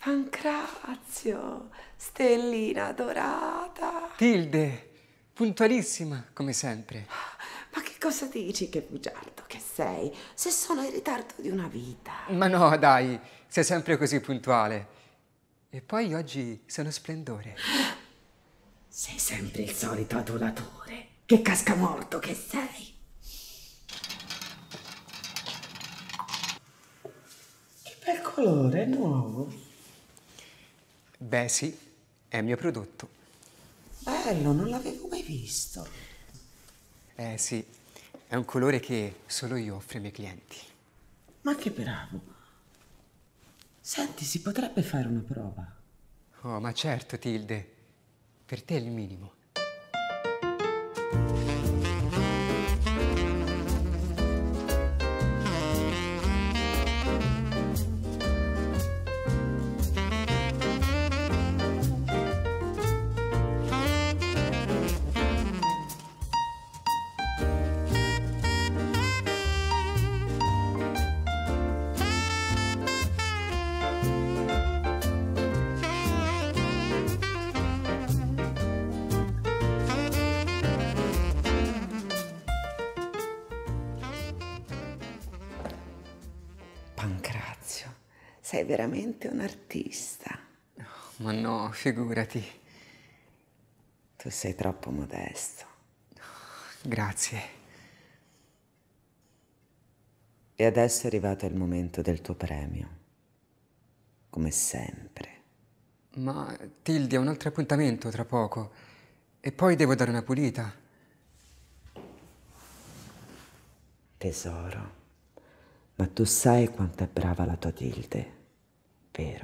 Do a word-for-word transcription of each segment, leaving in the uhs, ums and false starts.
Pancrazio, stellina dorata. Tilde, puntualissima, come sempre. Ma che cosa dici, che bugiardo che sei, se sono in ritardo di una vita? Ma no, dai, sei sempre così puntuale. E poi oggi sono splendore. Sei sempre il solito adulatore. Che cascamorto che sei. Che bel colore, è nuovo. Beh sì, è il mio prodotto. Bello, non l'avevo mai visto. Eh sì, è un colore che solo io offro ai miei clienti. Ma che bravo. Senti, si potrebbe fare una prova? Oh, ma certo, Tilde, per te è il minimo. Pancrazio, sei veramente un artista. Ma no, figurati. Tu sei troppo modesto. Grazie. E adesso è arrivato il momento del tuo premio. Come sempre. Ma Tilde, ho un altro appuntamento tra poco. E poi devo dare una pulita. Tesoro, ma tu sai quanto è brava la tua Tilde, vero?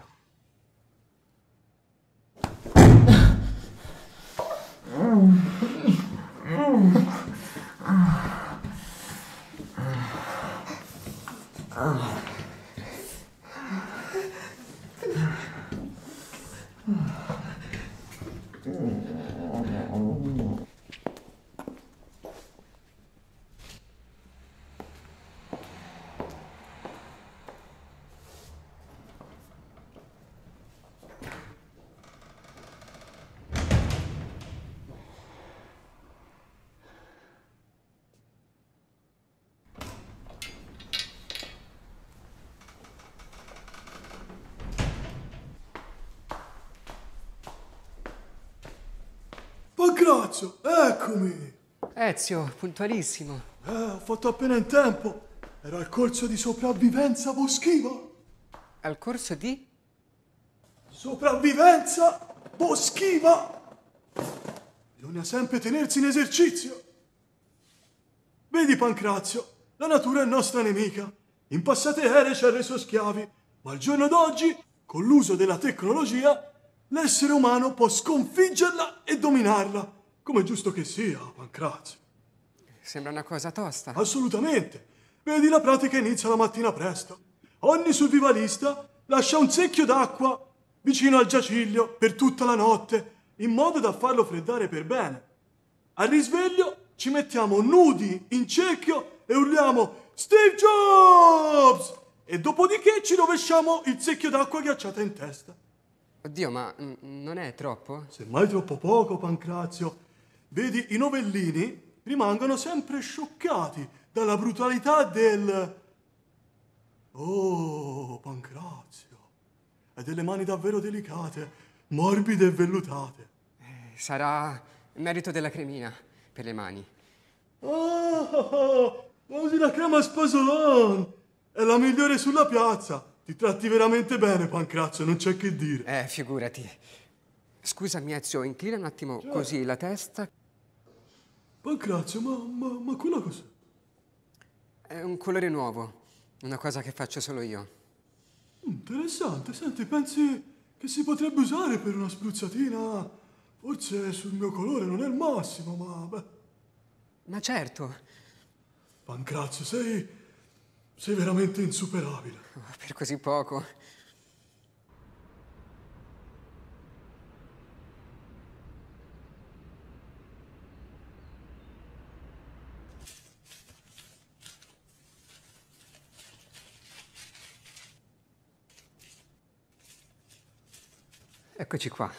Pancrazio, eccomi! Ezio, puntualissimo. Eh, ho fatto appena in tempo. Era il corso di sopravvivenza boschiva. Al corso di? Sopravvivenza boschiva! Bisogna sempre tenersi in esercizio. Vedi, Pancrazio, la natura è nostra nemica. In passate ere ci ha reso schiavi, ma al giorno d'oggi, con l'uso della tecnologia, l'essere umano può sconfiggerla e dominarla, come è giusto che sia, Pancrazio. Sembra una cosa tosta. Assolutamente. Vedi, la pratica inizia la mattina presto. Ogni survivalista lascia un secchio d'acqua vicino al giaciglio per tutta la notte, in modo da farlo freddare per bene. Al risveglio ci mettiamo nudi in cerchio e urliamo Steve Jobs! E dopodiché ci rovesciamo il secchio d'acqua ghiacciata in testa. Oddio, ma mm, non è troppo? Semmai troppo poco, Pancrazio. Vedi, i novellini rimangono sempre scioccati dalla brutalità del... Oh, Pancrazio. Ha delle mani davvero delicate, morbide e vellutate. Eh, sarà merito della cremina per le mani. Oh, usi la crema Spasolon! È la migliore sulla piazza. Ti tratti veramente bene, Pancrazio, non c'è che dire. Eh, figurati. Scusami, Ezio, inclina un attimo Certo. così la testa. Pancrazio, ma, ma, ma quella cos'è? È un colore nuovo, una cosa che faccio solo io. Interessante, senti, pensi che si potrebbe usare per una spruzzatina? Forse sul mio colore non è il massimo, ma beh. Ma certo. Pancrazio, sei... sei veramente insuperabile. Oh, per così poco. Eccoci qua.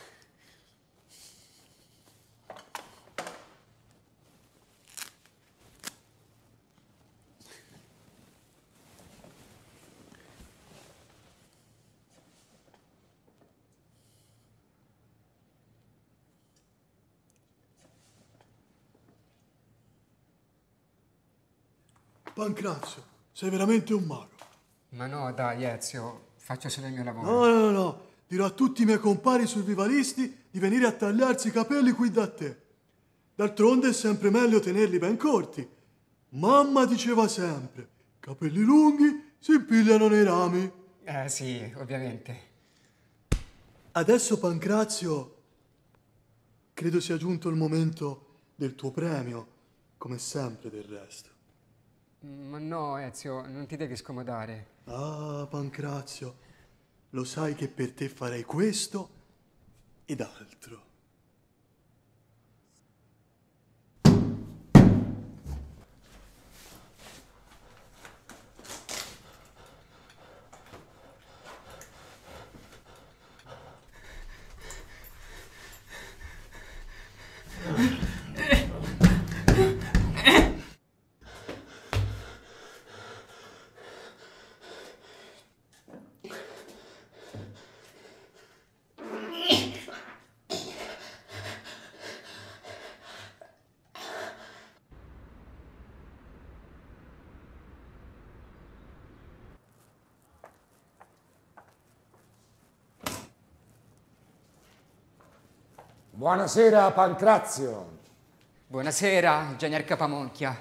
Pancrazio, sei veramente un mago. Ma no, dai, Ezio, faccio solo il mio lavoro. No, no, no, no. Dirò a tutti i miei compari survivalisti di venire a tagliarsi i capelli qui da te. D'altronde è sempre meglio tenerli ben corti. Mamma diceva sempre, capelli lunghi si impigliano nei rami. Eh sì, ovviamente. Adesso, Pancrazio, credo sia giunto il momento del tuo premio, come sempre del resto. Ma no, Ezio, non ti devi scomodare. Ah, Pancrazio, lo sai che per te farei questo ed altro. Buonasera, Pancrazio. Buonasera, ingegner Capamonchia.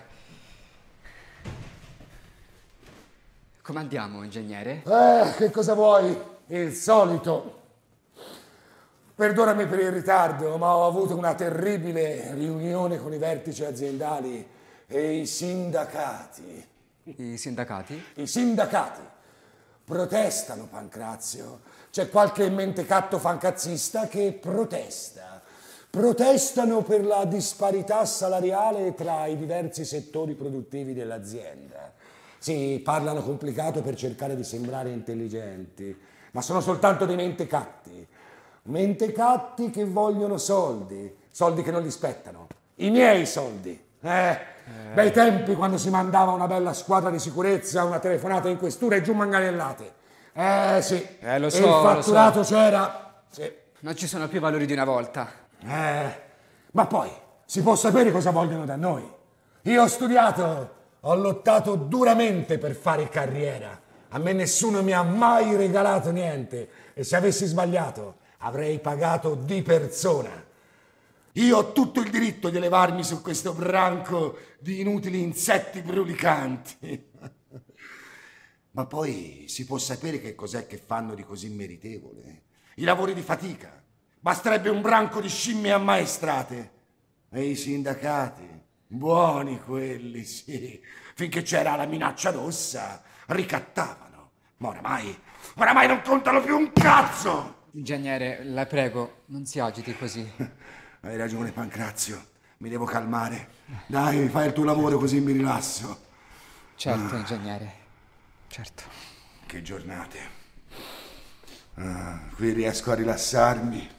Come andiamo, ingegnere? Eh, che cosa vuoi? Il solito. Perdonami per il ritardo, ma ho avuto una terribile riunione con i vertici aziendali e i sindacati. I sindacati? I sindacati protestano, Pancrazio. C'è qualche mentecatto fancazzista che protesta. Protestano per la disparità salariale tra i diversi settori produttivi dell'azienda. Sì, parlano complicato per cercare di sembrare intelligenti, ma sono soltanto dei mentecatti. Mentecatti che vogliono soldi, soldi che non li spettano. I miei soldi. Eh, eh. Bei tempi quando si mandava una bella squadra di sicurezza, una telefonata in questura e giù manganellate. Eh sì, Eh, lo so, e il fatturato lo so. c'era. Sì. Non ci sono più valori di una volta. Eh, ma poi si può sapere cosa vogliono da noi. Io ho studiato, ho lottato duramente per fare carriera. A me nessuno mi ha mai regalato niente e se avessi sbagliato avrei pagato di persona. Io ho tutto il diritto di elevarmi su questo branco di inutili insetti brulicanti. Ma poi si può sapere che cos'è che fanno di così meritevole? I lavori di fatica. Basterebbe un branco di scimmie ammaestrate. E i sindacati, buoni quelli, sì. Finché c'era la minaccia rossa, ricattavano. Ma oramai, oramai non contano più un cazzo! Ingegnere, la prego, non si agiti così. Hai ragione, Pancrazio. Mi devo calmare. Dai, fai il tuo lavoro così mi rilasso. Certo, ah. Ingegnere. Certo. Che giornate. Ah, qui riesco a rilassarmi.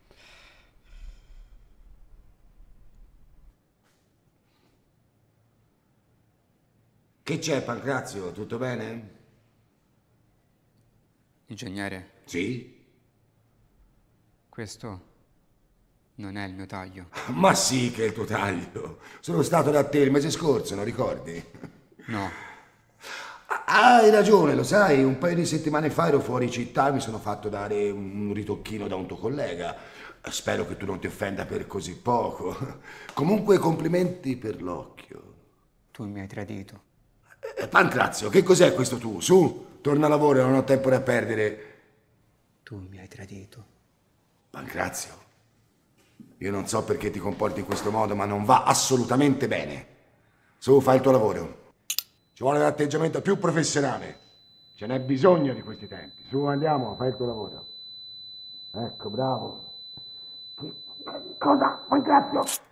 Che c'è, Pancrazio? Tutto bene? Ingegnere. Sì? Questo non è il mio taglio. Ma sì che è il tuo taglio. Sono stato da te il mese scorso, non ricordi? No. Ah, hai ragione, lo sai, un paio di settimane fa ero fuori città e mi sono fatto dare un ritocchino da un tuo collega. Spero che tu non ti offenda per così poco. Comunque complimenti per l'occhio. Tu mi hai tradito. Eh, Pancrazio, che cos'è questo tu? Su, torna a lavoro, non ho tempo da perdere. Tu mi hai tradito. Pancrazio, io non so perché ti comporti in questo modo, ma non va assolutamente bene. Su, fai il tuo lavoro. Ci vuole un atteggiamento più professionale. Ce n'è bisogno di questi tempi. Su, andiamo, fai il tuo lavoro. Ecco, bravo. Cosa? Pancrazio?